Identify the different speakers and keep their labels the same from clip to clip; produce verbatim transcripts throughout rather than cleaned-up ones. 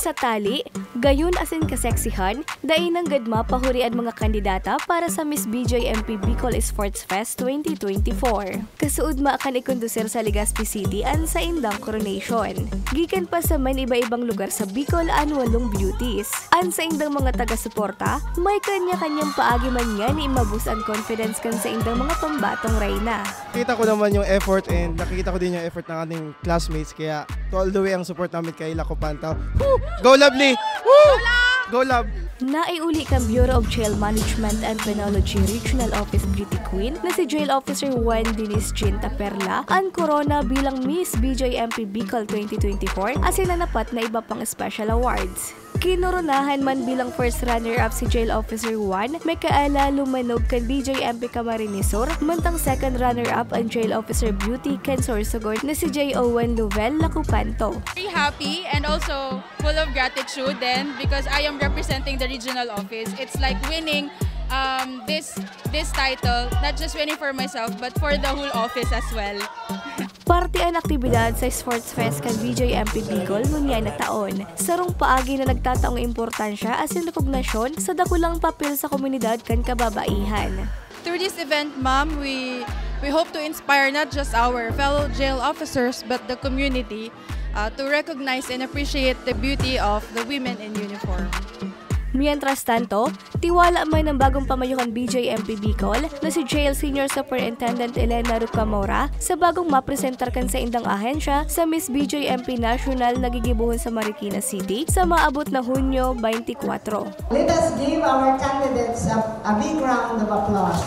Speaker 1: sa tali, gayon asin kaseksihan, dainang gadma pahurian mga kandidata para sa Miss B J M P Bicol Sports Fest twenty twenty-four. Kasuod maakan ikondusir sa Legazpi City an sa indang coronation. Gikan pa sa man iba-ibang lugar sa Bicol an walong beauties. An sa indang mga taga-suporta, may kanya-kanyang paagi man nga ni imabus ang confidence kan sa indang mga pambatong reyna.
Speaker 2: Nakita ko naman yung effort and nakikita ko din yung effort ng ating classmates, kaya to all the way ang support namin kay Laco Pantaw. Woo! Go Lovely! Woo! Go Love!
Speaker 1: Naiuli kang Bureau of Jail Management and Penology Regional Office Beauty Queen na si Jail Officer Juan Denise Chinta Perla ang corona bilang Miss B J M P Bicol twenty twenty-four at sinanapat na iba pang special awards. Kinoronahan man bilang first runner-up si Jail Officer Juan, may kaala lumanog kan B J M P Camarinesor, mantang second runner-up ang Jail Officer Beauty kan Sorsogon na si J Owen Lovell Lacupanto.
Speaker 3: Very happy and also full of gratitude then because I am representing the regional office. It's like winning um, this this title, not just winning for myself but for the whole office as well.
Speaker 1: Parte ang aktibidad sa Sports Fest kan B J M P Bicol ngunya na taon. Sarong paagi na nagtataong importansya as in rekognasyon sa dakulang papel sa komunidad kan kababaihan.
Speaker 3: Through this event, ma'am, we we hope to inspire not just our fellow jail officers but the community uh, to recognize and appreciate the beauty of the women in uniform.
Speaker 1: Mientras tanto, tiwala man ng bagong pamayukan B J M P Bicol na si Jail Senior Superintendent Elena Rucamora sa bagong mapresentar kan sa indang ahensya sa Miss B J M P National na gigibuhon sa Marikina City sa maabot na Hunyo twenty-four.
Speaker 4: Let us give our candidates a, a big round of applause.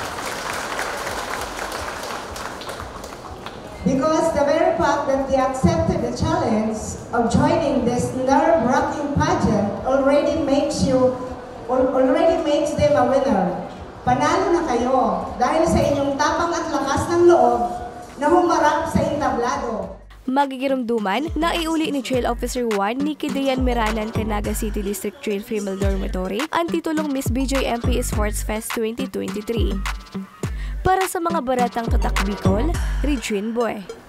Speaker 4: Because the very fact that they accepted the challenge of joining this nerve-wracking pageant already makes you, already makes them a winner. Panalo na kayo dahil sa inyong tapang at lakas ng loob na humarap sa entablado.
Speaker 1: Magigirumduman, naiuli ni Jail Officer Juan ni Kidayan Miranan Canaga City District Jail Female Dormitory ang titulong Miss B J M P Sports Fest twenty twenty-three. Para sa mga baratang tatak Bicol, Regine Boy.